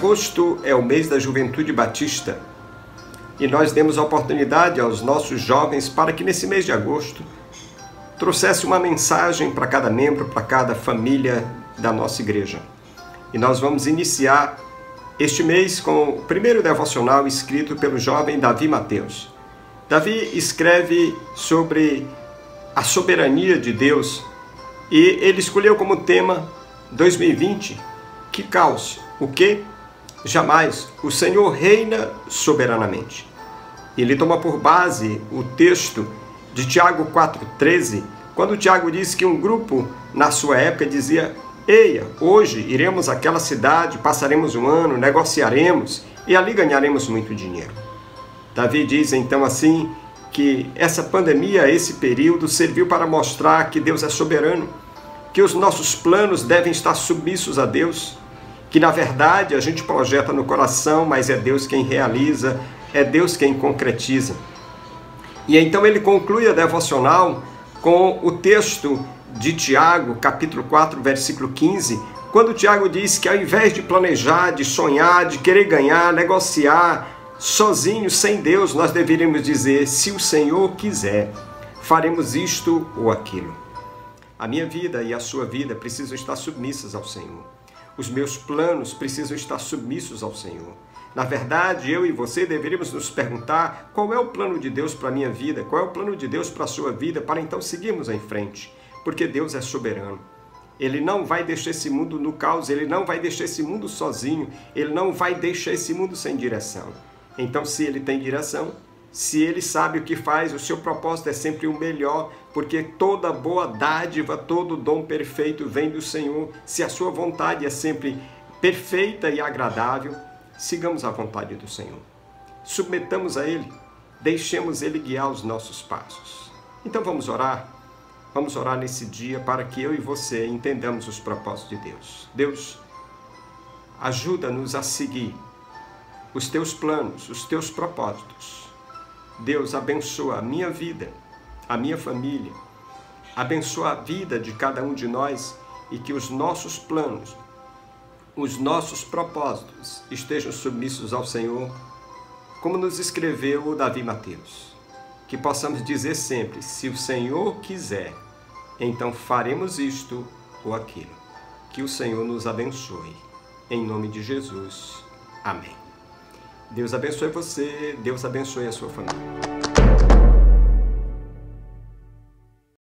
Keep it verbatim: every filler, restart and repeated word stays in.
agosto é o mês da Juventude Batista e nós demos a oportunidade aos nossos jovens para que nesse mês de agosto trouxesse uma mensagem para cada membro, para cada família da nossa igreja. E nós vamos iniciar este mês com o primeiro devocional escrito pelo jovem Davi Mateus. Davi escreve sobre a soberania de Deus e ele escolheu como tema dois mil e vinte, que caos, o que? Jamais, o Senhor reina soberanamente. Ele toma por base o texto de Tiago quatro, treze, quando Tiago diz que um grupo na sua época dizia: eia, hoje iremos àquela cidade, passaremos um ano, negociaremos e ali ganharemos muito dinheiro. Davi diz então assim que essa pandemia, esse período, serviu para mostrar que Deus é soberano, que os nossos planos devem estar submissos a Deus, que na verdade a gente projeta no coração, mas é Deus quem realiza, é Deus quem concretiza. E então ele conclui a devocional com o texto de Tiago, capítulo quatro, versículo quinze, quando Tiago diz que ao invés de planejar, de sonhar, de querer ganhar, negociar, sozinho, sem Deus, nós deveríamos dizer: se o Senhor quiser, faremos isto ou aquilo. A minha vida e a sua vida precisam estar submissas ao Senhor. Os meus planos precisam estar submissos ao Senhor. Na verdade, eu e você deveríamos nos perguntar qual é o plano de Deus para a minha vida, qual é o plano de Deus para a sua vida, para então seguirmos em frente. Porque Deus é soberano. Ele não vai deixar esse mundo no caos, Ele não vai deixar esse mundo sozinho, Ele não vai deixar esse mundo sem direção. Então, se Ele tem direção, se Ele sabe o que faz, o seu propósito é sempre o melhor, porque toda boa dádiva, todo dom perfeito vem do Senhor. Se a sua vontade é sempre perfeita e agradável, sigamos a vontade do Senhor. Submetamos a Ele, deixemos Ele guiar os nossos passos. Então vamos orar? Vamos orar nesse dia para que eu e você entendamos os propósitos de Deus. Deus, ajuda-nos a seguir os teus planos, os teus propósitos. Deus, abençoa a minha vida, a minha família, abençoa a vida de cada um de nós e que os nossos planos, os nossos propósitos estejam submissos ao Senhor, como nos escreveu o Davi Mateus. Que possamos dizer sempre: se o Senhor quiser, então faremos isto ou aquilo. Que o Senhor nos abençoe. Em nome de Jesus. Amém. Deus abençoe você, Deus abençoe a sua família.